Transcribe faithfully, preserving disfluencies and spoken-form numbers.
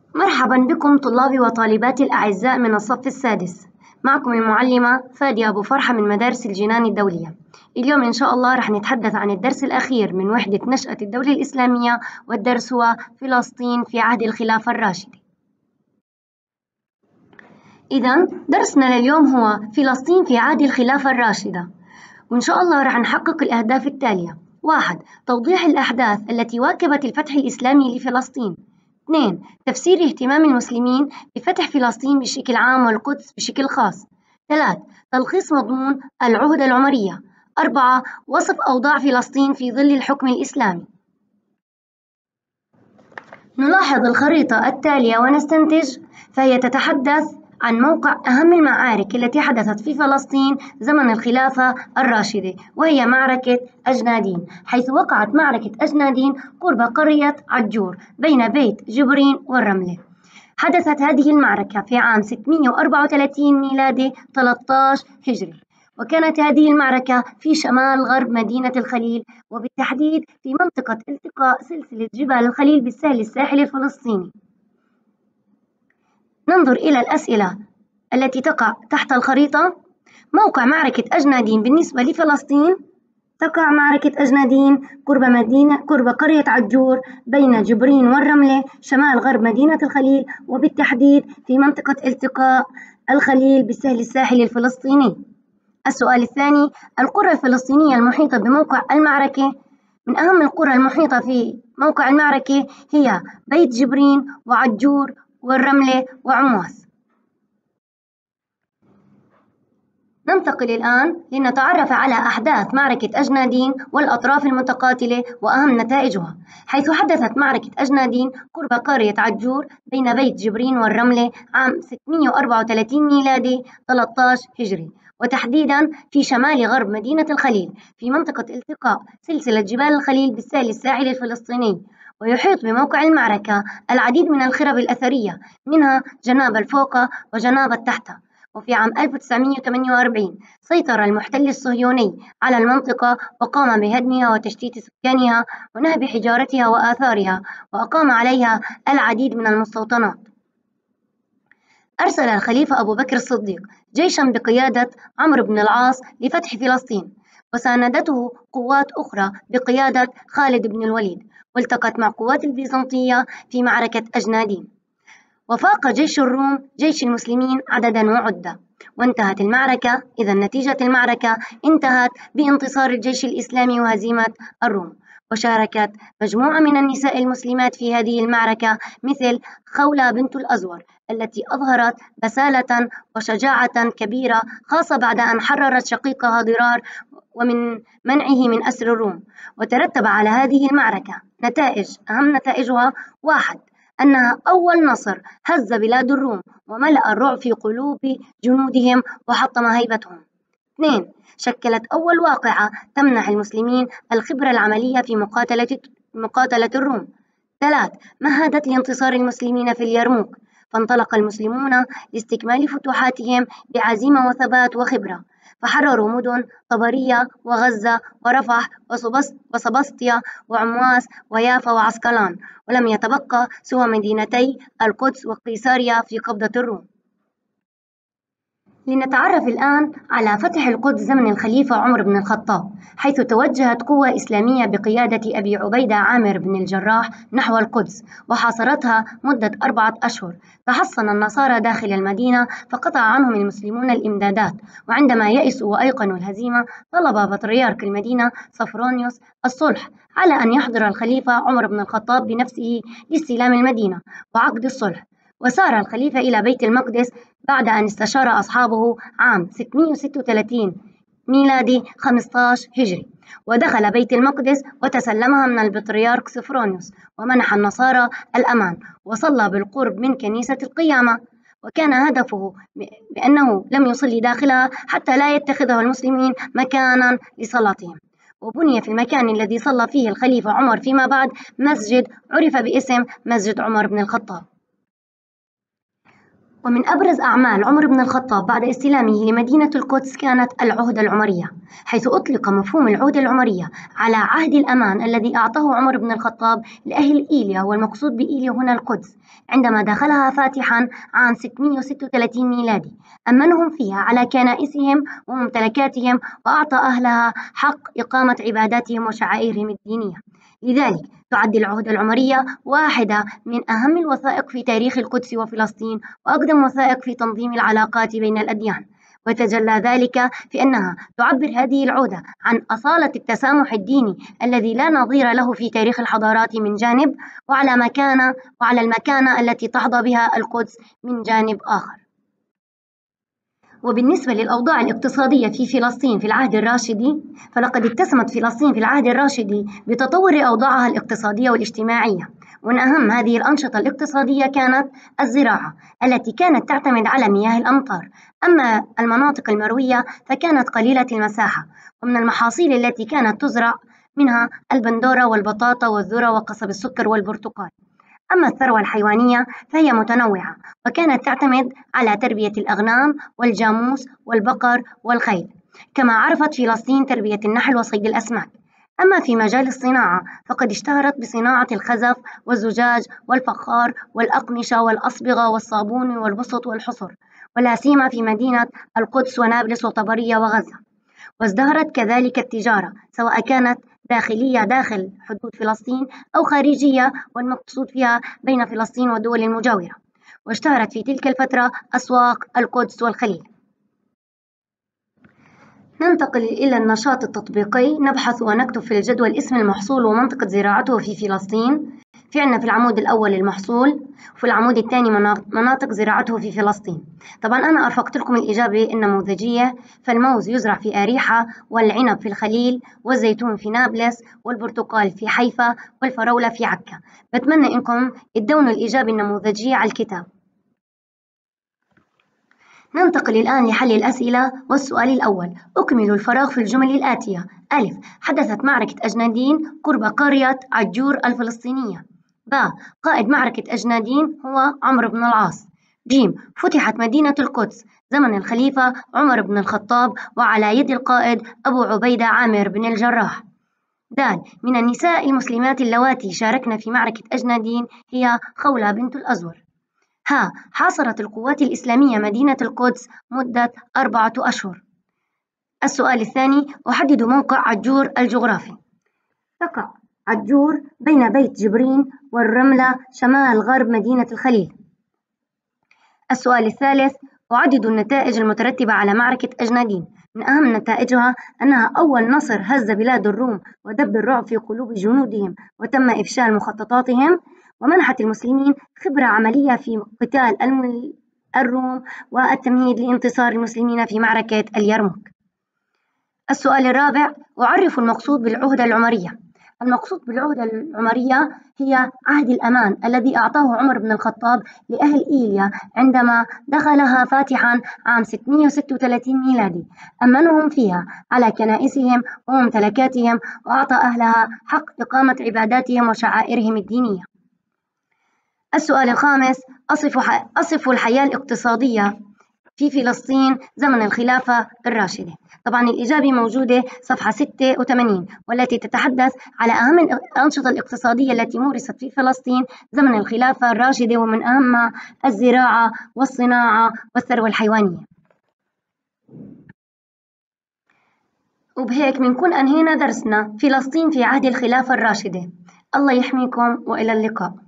مرحبا بكم طلابي وطالباتي الأعزاء من الصف السادس. معكم المعلمة فادية أبو فرحة من مدارس الجنان الدولية. اليوم إن شاء الله رح نتحدث عن الدرس الأخير من وحدة نشأة الدولة الإسلامية، والدرس هو فلسطين في عهد الخلافة الراشدة. إذا درسنا لليوم هو فلسطين في عهد الخلافة الراشدة، وإن شاء الله رح نحقق الأهداف التالية: واحد. توضيح الأحداث التي واكبت الفتح الإسلامي لفلسطين. اثنين. تفسير اهتمام المسلمين بفتح فلسطين بشكل عام والقدس بشكل خاص. ثلاث. تلخيص مضمون العهدة العمرية. أربعة. وصف أوضاع فلسطين في ظل الحكم الإسلامي. نلاحظ الخريطة التالية ونستنتج، فهي تتحدث عن موقع أهم المعارك التي حدثت في فلسطين زمن الخلافة الراشدة، وهي معركة أجنادين، حيث وقعت معركة أجنادين قرب قرية عجور بين بيت جبرين والرملة. حدثت هذه المعركة في عام ستمئة وأربعة وثلاثين ميلادي ثلاثة عشر هجري، وكانت هذه المعركة في شمال غرب مدينة الخليل، وبالتحديد في منطقة التقاء سلسلة جبال الخليل بالسهل الساحلي الفلسطيني. ننظر إلى الأسئلة التي تقع تحت الخريطة. موقع معركة أجنادين بالنسبة لفلسطين: تقع معركة أجنادين قرب مدينة قرب قرية عجور بين جبرين والرملة شمال غرب مدينة الخليل، وبالتحديد في منطقة التقاء الخليل بالسهل الساحلي الفلسطيني. السؤال الثاني: القرى الفلسطينية المحيطة بموقع المعركة. من أهم القرى المحيطة في موقع المعركة هي بيت جبرين وعجور والرملة وعمواس. ننتقل الآن لنتعرف على أحداث معركة أجنادين والأطراف المتقاتلة وأهم نتائجها، حيث حدثت معركة أجنادين قرب قرية عجور بين بيت جبرين والرملة عام ستمئة وأربعة وثلاثين ميلادي ثلاثة عشر هجري، وتحديداً في شمال غرب مدينة الخليل في منطقة التقاء سلسلة جبال الخليل بالسهل الساحلي الفلسطيني. ويحيط بموقع المعركة العديد من الخرب الأثرية، منها جناب الفوقة وجناب التحتة. وفي عام ألف وتسعمئة وثمانية وأربعين سيطر المحتل الصهيوني على المنطقة وقام بهدمها وتشتيت سكانها ونهب حجارتها وآثارها، وأقام عليها العديد من المستوطنات. أرسل الخليفة أبو بكر الصديق جيشاً بقيادة عمرو بن العاص لفتح فلسطين، وساندته قوات أخرى بقيادة خالد بن الوليد، والتقت مع قوات البيزنطية في معركة أجنادين، وفاق جيش الروم جيش المسلمين عدداً وعدة، وانتهت المعركة. إذا نتيجة المعركة انتهت بانتصار الجيش الإسلامي وهزيمة الروم. وشاركت مجموعة من النساء المسلمات في هذه المعركة، مثل خولة بنت الأزور التي أظهرت بسالة وشجاعة كبيرة، خاصة بعد أن حررت شقيقها ضرار ومن منعه من أسر الروم. وترتب على هذه المعركة نتائج، أهم نتائجها: واحد. أنها أول نصر هز بلاد الروم وملأ الرعب في قلوب جنودهم وحطم هيبتهم. اثنين. شكلت أول واقعة تمنح المسلمين الخبرة العملية في مقاتلة مقاتلة الروم. ثلاث. مهدت لانتصار المسلمين في اليرموك، فانطلق المسلمون لاستكمال فتوحاتهم بعزيمة وثبات وخبرة، فحرروا مدن طبرية وغزة ورفح وسبسطية وعمواس ويافا وعسقلان، ولم يتبقى سوى مدينتي القدس وقيساريا في قبضة الروم. لنتعرف الآن على فتح القدس زمن الخليفة عمر بن الخطاب، حيث توجهت قوة إسلامية بقيادة أبي عبيدة عامر بن الجراح نحو القدس، وحاصرتها مدة أربعة أشهر. تحصن النصارى داخل المدينة، فقطع عنهم المسلمون الإمدادات، وعندما يئسوا وأيقنوا الهزيمة طلب بطريرك المدينة صفرانيوس الصلح، على أن يحضر الخليفة عمر بن الخطاب بنفسه لاستلام المدينة وعقد الصلح. وسار الخليفة إلى بيت المقدس بعد أن استشار أصحابه عام ستمئة وستة وثلاثين ميلادي خمسة عشر هجري، ودخل بيت المقدس وتسلمها من البطريرك سفرانيوس، ومنح النصارى الأمان، وصلى بالقرب من كنيسة القيامة، وكان هدفه بأنه لم يصلي داخلها حتى لا يتخذه المسلمين مكانا لصلاتهم. وبني في المكان الذي صلى فيه الخليفة عمر فيما بعد مسجد عرف باسم مسجد عمر بن الخطاب. ومن أبرز أعمال عمر بن الخطاب بعد استلامه لمدينة القدس كانت العهدة العمرية، حيث أطلق مفهوم العهدة العمرية على عهد الأمان الذي أعطاه عمر بن الخطاب لأهل إيليا، والمقصود بإيليا هنا القدس، عندما دخلها فاتحا عام ستمائة وستة وثلاثين ميلادي، أمنهم فيها على كنائسهم وممتلكاتهم، وأعطى أهلها حق إقامة عباداتهم وشعائرهم الدينية. لذلك تعد العهدة العمرية واحدة من أهم الوثائق في تاريخ القدس وفلسطين، وأقدم وثائق في تنظيم العلاقات بين الأديان، ويتجلى ذلك في أنها تعبر هذه العهدة عن أصالة التسامح الديني الذي لا نظير له في تاريخ الحضارات من جانب، وعلى مكانة وعلى المكانة التي تحظى بها القدس من جانب آخر. وبالنسبة للأوضاع الاقتصادية في فلسطين في العهد الراشدي، فلقد اتسمت فلسطين في العهد الراشدي بتطور أوضاعها الاقتصادية والاجتماعية، ومن أهم هذه الأنشطة الاقتصادية كانت الزراعة التي كانت تعتمد على مياه الأمطار. أما المناطق المروية فكانت قليلة المساحة، ومن المحاصيل التي كانت تزرع منها البندورة والبطاطا والذرة وقصب السكر والبرتقال. أما الثروة الحيوانية فهي متنوعة، وكانت تعتمد على تربية الأغنام والجاموس والبقر والخيل، كما عرفت فلسطين تربية النحل وصيد الأسماك. أما في مجال الصناعة فقد اشتهرت بصناعة الخزف والزجاج والفخار والأقمشة والأصبغة والصابون والبسط والحصر، ولا سيما في مدينة القدس ونابلس وطبرية وغزة. وازدهرت كذلك التجارة، سواء كانت داخلية داخل حدود فلسطين أو خارجية، والمقصود فيها بين فلسطين والدول المجاورة. واشتهرت في تلك الفترة أسواق القدس والخليل. ننتقل إلى النشاط التطبيقي، نبحث ونكتب في الجدول اسم المحصول ومنطقة زراعته في فلسطين. في عندنا في العمود الأول المحصول، وفي العمود الثاني مناطق زراعته في فلسطين. طبعا أنا أرفقت لكم الإجابة النموذجية، فالموز يزرع في أريحة، والعنب في الخليل، والزيتون في نابلس، والبرتقال في حيفا، والفراولة في عكا. بتمنى إنكم تدونوا الإجابة النموذجية على الكتاب. ننتقل الآن لحل الأسئلة، والسؤال الأول: أكملوا الفراغ في الجمل الآتية. ألف: حدثت معركة أجنادين قرب قرية عجور الفلسطينية. ب: قائد معركة أجنادين هو عمرو بن العاص. ج: فتحت مدينة القدس زمن الخليفة عمر بن الخطاب وعلى يد القائد أبو عبيدة عامر بن الجراح. د: من النساء المسلمات اللواتي شاركن في معركة أجنادين هي خولة بنت الأزور. ها: حاصرت القوات الإسلامية مدينة القدس مدة أربعة أشهر. السؤال الثاني: أحدد موقع عجور الجغرافي. تقع عجور بين بيت جبرين والرملة شمال غرب مدينة الخليل. السؤال الثالث: أعدد النتائج المترتبة على معركة أجنادين. من أهم نتائجها أنها أول نصر هز بلاد الروم ودب الرعب في قلوب جنودهم وتم إفشال مخططاتهم، ومنحت المسلمين خبرة عملية في قتال الروم والتمهيد لانتصار المسلمين في معركة اليرموك. السؤال الرابع: أعرف المقصود بالعهدة العمرية. المقصود بالعهدة العمرية هي عهد الأمان الذي أعطاه عمر بن الخطاب لأهل إيليا عندما دخلها فاتحا عام ستمائة وستة وثلاثين ميلادي، أمنهم فيها على كنائسهم وممتلكاتهم، وأعطى أهلها حق إقامة عباداتهم وشعائرهم الدينية. السؤال الخامس: أصف الحياة الاقتصادية في فلسطين زمن الخلافة الراشدة. طبعا الإجابة موجودة صفحة ستة وثمانين، والتي تتحدث على أهم الأنشطة الاقتصادية التي مورست في فلسطين زمن الخلافة الراشدة، ومن أهمها الزراعة والصناعة والثروة الحيوانية. وبهيك بنكون أنهينا درسنا فلسطين في عهد الخلافة الراشدة. الله يحميكم، وإلى اللقاء.